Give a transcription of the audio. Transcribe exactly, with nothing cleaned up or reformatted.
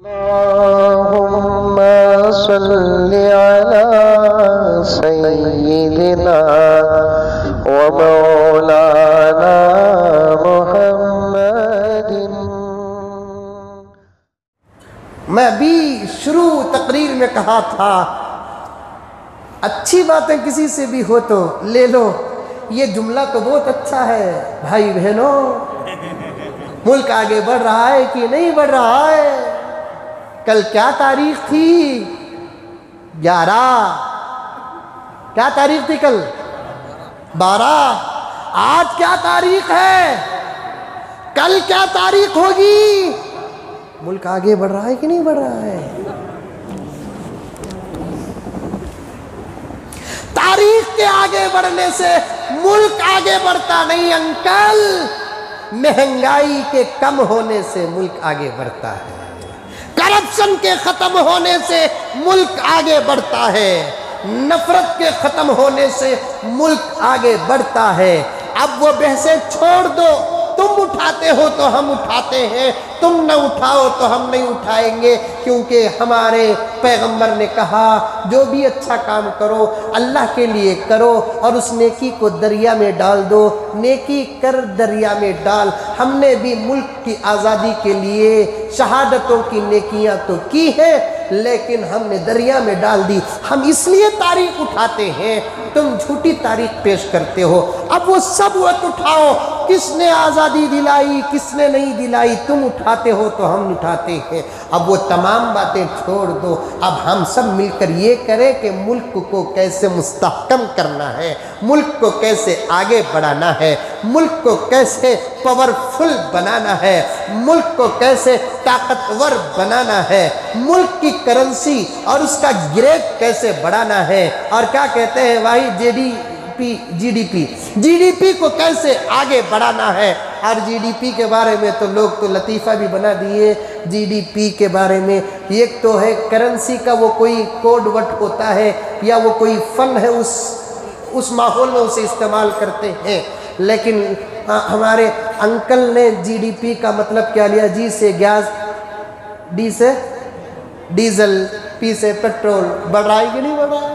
اللهم صل على سيدنا ومولانا محمد۔ میں بھی شروع تقریر میں کہا تھا اچھی باتیں کسی سے بھی ہو تو لے لو، یہ جملہ تو بہت اچھا ہے بھائی بہنوں، ملک آگے بڑھ رہا ہے کہ نہیں بڑھ رہا ہے؟ کل کیا تاریخ تھی؟ گیارہ۔ کیا تاریخ تھی کل؟ بارہ۔ آج کیا تاریخ ہے؟ کل کیا تاریخ ہوگی؟ ملک آگے بڑھ رہا ہے کہ نہیں بڑھ رہا ہے؟ تاریخ کے آگے بڑھنے سے ملک آگے بڑھتا نہیں انکل، مہنگائی کے کم ہونے سے ملک آگے بڑھتا ہے، کرپشن کے ختم ہونے سے ملک آگے بڑھتا ہے، نفرت کے ختم ہونے سے ملک آگے بڑھتا ہے۔ اب وہ بحثیں چھوڑ دو، تم اٹھاتے ہو تو ہم اٹھاتے ہیں، تم نہ اٹھاؤ تو ہم نہیں اٹھائیں گے، کیونکہ ہمارے پیغمبر نے کہا جو بھی اچھا کام کرو اللہ کے لیے کرو اور اس نیکی کو دریا میں ڈال دو، نیکی کر دریا میں ڈال۔ ہم نے بھی ملک کی آزادی کے لیے شہادتوں کی نیکیاں تو کی ہیں، لیکن ہم نے دریا میں ڈال دی۔ ہم اس لیے تاریخ اٹھاتے ہیں، تم جھوٹی تاریخ پیش کرتے ہو۔ اب وہ سب وقت اٹھاؤ، کس نے آزادی دلائی کس نے نہیں دلائی، تم اٹھاتے ہو تو ہم اٹھاتے ہیں۔ اب وہ تمام باتیں چھوڑ دو، اب ہم سب مل کر یہ کریں کہ ملک کو کیسے مستحکم کرنا ہے، ملک کو کیسے آگے بڑھانا ہے، ملک کو کیسے پاورفل بنانا ہے، ملک کو کیسے طاقتور بنانا ہے، ملک کی کرنسی اور اس کا گریڈ کیسے بڑھانا ہے، اور کیا کہتے ہیں بھائی J D P G D P G D P کو کیسے آگے بڑھانا ہے۔ اور جی ڈی پی کے بارے میں تو لوگ تو لطیفہ بھی بنا دیے، جی ڈی پی کے بارے میں ایک تو ہے کرنسی کا وہ کوئی کوڈ وٹ ہوتا ہے یا وہ کوئی فن ہے، اس اس ماحول میں اسے استعمال کرتے ہیں، لیکن ہمارے انکل نے جی ڈی پی کا مطلب کیا لیا؟ جی سے گیس، ڈی سے ڈیزل، پی سے پیٹرول۔ بڑھ رہا ہے کہ نہیں بڑھ رہا ہے؟